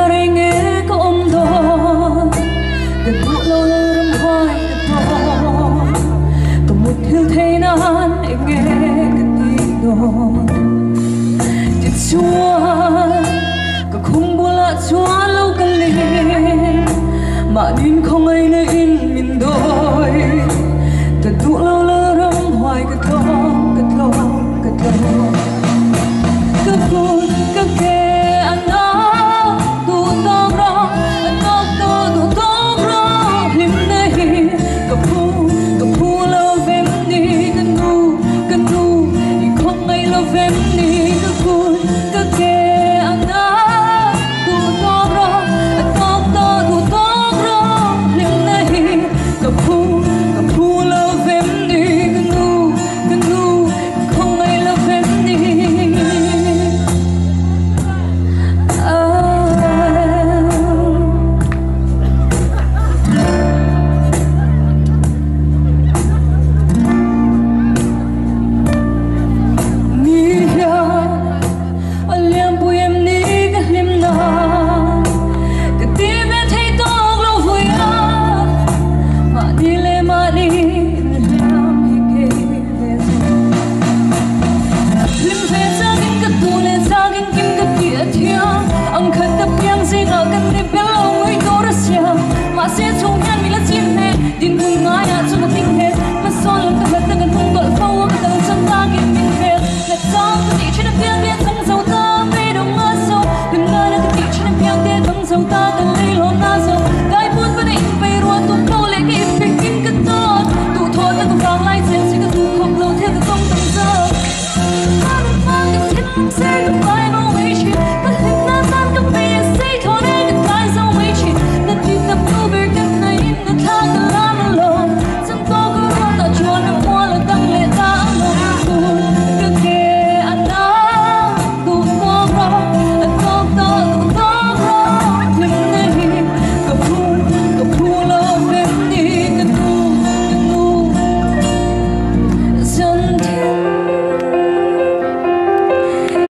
đây nghe có ôm đòn gần đủ lâu lâu râm hoài đòn có một thứ thế nan anh nghe cái tiếng đòn tiếng chúa có không buồn lạ chúa lâu cần liền mà đến không ai nơi in mình đôi gần đủ lâu lâu râm hoài cái thong cái thong cái thong cái buồn cái kề anh đó tu to rõ anh to tu to rõ lim đây cái phu lâu vem đi cái nu đi không ai lâu vem đi cái buồn cái kề anh đó tu to rõ anh to tu to rõ lim đây cái phu lâu vem đi cái nu không ai lâu vem đi Say